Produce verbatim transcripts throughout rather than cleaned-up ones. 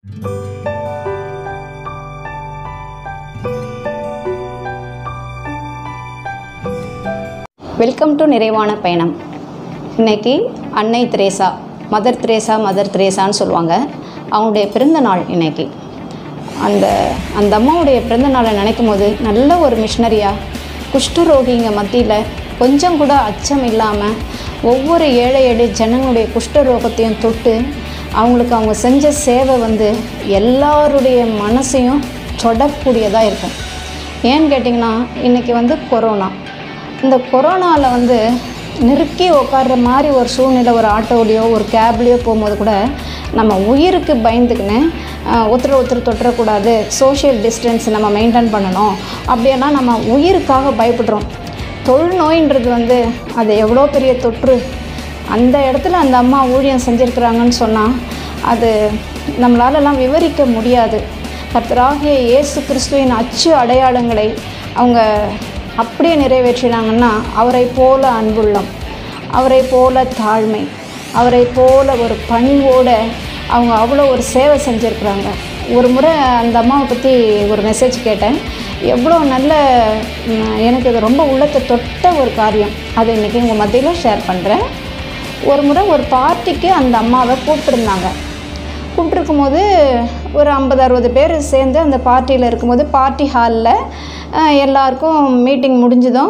Welcome to நிறைவான பயணம். இன்றைக்கி அன்னை தெரேசா, மதர் தெரேசா மதர் தெரேசான்னு சொல்லுவாங்க. அவங்களுடைய பிறந்த நாள் இன்றைக்கி. அந்த அந்த அம்மாவுடைய பிறந்த நாளை நினைக்கும் போது நல்ல ஒரு மிஷனரியாக குஷ்டரோகிங்க மத்தியில் கொஞ்சம் கூட அச்சம் இல்லாமல் ஒவ்வொரு ஏழை ஏழை ஜனங்களுடைய குஷ்டரோகத்தையும் தொட்டு அவங்களுக்கு அவங்க செஞ்ச சேவை வந்து எல்லாருடைய மனசையும் தொடக்கூடியதாக இருக்கும். ஏன்னு கேட்டிங்கன்னா இன்றைக்கி வந்து கொரோனா. இந்த கொரோனாவில் வந்து நெருக்கி உட்கார்ற மாதிரி ஒரு சூழ்நிலை, ஒரு ஆட்டோலையோ ஒரு கேப்லேயோ போகும்போது கூட நம்ம உயிருக்கு பயந்துக்குன்னு ஒருத்தர் ஒருத்தர் தொட்டுறக்கூடாது, சோஷியல் டிஸ்டன்ஸ் நம்ம மெயின்டைன் பண்ணணும், அப்படியெல்லாம் நம்ம உயிருக்காக பயப்படுறோம். தொழுநோயின்றது வந்து அது எவ்வளோ பெரிய தொற்று. அந்த இடத்துல அந்த அம்மா ஊழியம் செஞ்சுருக்கிறாங்கன்னு சொன்னால் அது நம்மளாலெல்லாம் விவரிக்க முடியாது. கர்த்தராகிய இயேசு கிறிஸ்துவின் அச்சு அடையாளங்களை அவங்க அப்படியே நிறைவேற்றினாங்கன்னா, அவரை போல அன்புள்ளம், அவரை போல தாழ்மை, அவரை போல ஒரு பணிவோடு அவங்க அவ்வளோ ஒரு சேவை செஞ்சுருக்குறாங்க. ஒரு முறை அந்த அம்மாவை பற்றி ஒரு மெசேஜ் கேட்டேன். எவ்வளோ நல்ல, எனக்கு அது ரொம்ப உள்ளத்தை தொட்ட ஒரு காரியம். அதை இன்றைக்கி உங்கள் மத்தியில் ஷேர் பண்ணுறேன். ஒரு முறை ஒரு பார்ட்டிக்கு அந்த அம்மாவை கூப்பிட்டுருந்தாங்க. கூப்பிட்ருக்கும் போது ஒரு ஐம்பது அறுபது பேர் சேர்ந்து அந்த பார்ட்டியில் இருக்கும்போது பார்ட்டி ஹாலில் எல்லாருக்கும் மீட்டிங் முடிஞ்சதும்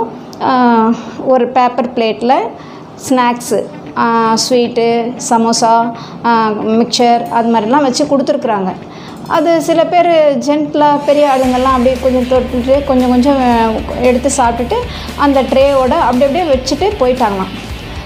ஒரு பேப்பர் பிளேட்டில் ஸ்நாக்ஸு, ஸ்வீட்டு, சமோசா, மிக்சர் அது மாதிரிலாம் வச்சு கொடுத்துருக்குறாங்க. அது சில பேர் ஜென்ட்லாக பெரிய ஆளுங்கள்லாம் அப்படியே கொஞ்சம் தொட்டுட்டு கொஞ்சம் கொஞ்சம் எடுத்து சாப்பிட்டுட்டு அந்த ட்ரேயோடு அப்படி அப்படியே வச்சுட்டு போயிட்டாங்களாம்.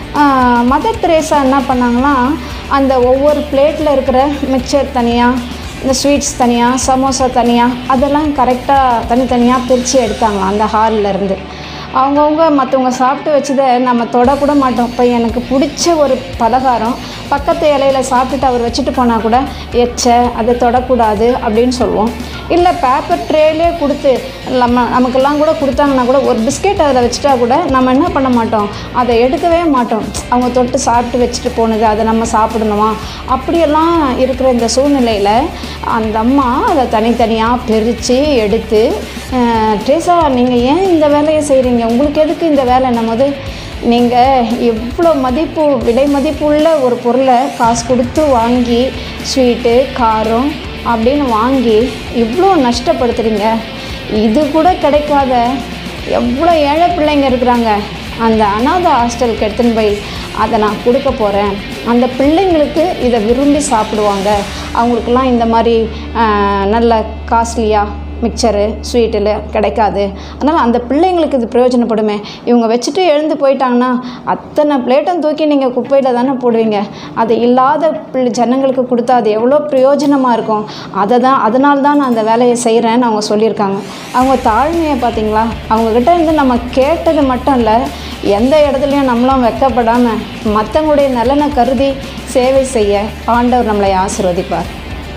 மதர் தெரேசா என்ன பண்ணாங்களாம், அந்த ஒவ்வொரு பிளேட்டில் இருக்கிற மிக்சர் தனியாக, இந்த ஸ்வீட்ஸ் தனியாக, சமோசா தனியாக, அதெல்லாம் கரெக்டாக தனித்தனியாக பிரித்து எடுத்தாங்களாம் அந்த ஹாலில் இருந்து. அவங்கவுங்க மற்றவங்க சாப்பிட்டு வச்சதை நம்ம தொடக்கூட மாட்டோம். இப்போ எனக்கு பிடிச்ச ஒரு பலகாரம் பக்கத்து இலையில் சாப்பிட்டுட்டு அவர் வச்சுட்டு போனால் கூட எச்ச அதை தொடக்கூடாது அப்படின்னு சொல்லுவோம். இல்லை பேப்பர் ட்ரேலே கொடுத்து நம்ம நமக்கெல்லாம் கூட கொடுத்தாங்கன்னா கூட ஒரு பிஸ்கெட் அதில் வச்சுட்டா கூட நம்ம என்ன பண்ண மாட்டோம், அதை எடுக்கவே மாட்டோம். அவங்க தொட்டு சாப்பிட்டு வச்சுட்டு போனது அதை நம்ம சாப்பிடணுமா, அப்படியெல்லாம் இருக்கிற இந்த சூழ்நிலையில் அந்த அம்மா அதை தனித்தனியாக பிரித்து எடுத்து, ட்ரேசா நீங்கள் ஏன் இந்த வேலையை செய்கிறீங்க, உங்களுக்கு எதுக்கு இந்த வேலை, நம்மது நீங்கள் எவ்வளோ மதிப்பு விலை மதிப்புள்ள ஒரு பொருளை காசு கொடுத்து வாங்கி ஸ்வீட்டு காரம் அப்படின்னு வாங்கி இவ்வளோ நஷ்டப்படுத்துகிறீங்க. இது கூட கிடைக்காத எவ்வளோ ஏழை பிள்ளைங்க இருக்கிறாங்க. அந்த அநாத ஹாஸ்டலுக்கு எடுத்துன்னு போய் அதை நான் கொடுக்க போகிறேன். அந்த பிள்ளைங்களுக்கு இதை விரும்பி சாப்பிடுவாங்க. அவங்களுக்கெல்லாம் இந்த மாதிரி நல்ல காஸ்ட்லியாக மிக்சரு ஸ்வீட்டில் கிடைக்காது. அதனால் அந்த பிள்ளைங்களுக்கு இது பிரயோஜனப்படுமே. இவங்க வச்சுட்டு எழுந்து போயிட்டாங்கன்னா அத்தனை பிளேட்டும் தூக்கி நீங்கள் குப்பையில் தானே போடுவீங்க. அது இல்லாத பிள்ளை ஜனங்களுக்கு கொடுத்தா அது எவ்வளோ பிரயோஜனமாக இருக்கும். அதை தான் அதனால தான் நான் அந்த வேலையை செய்கிறேன்னு அவங்க சொல்லியிருக்காங்க. அவங்க தாழ்மையை பார்த்தீங்களா. அவங்கக்கிட்ட இருந்து நம்ம கேட்டது மட்டும் இல்லை, எந்த இடத்துலையும் நம்மளும் வெக்கப்படாமல் மற்றவங்களுடைய நலனை கருதி சேவை செய்ய ஆண்டவர் நம்மளை ஆசீர்வதிப்பார்.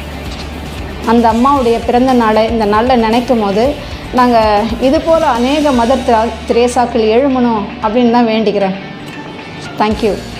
அந்த அம்மாவுடைய பிறந்த நாளை இந்த நாளில் நினைக்கும் போது நாங்கள் இது போல் அநேக மதர் தெரேசாக்கள் எழுமணும் அப்படின்னு தான் வேண்டிக்கிறேன். தேங்க்யூ.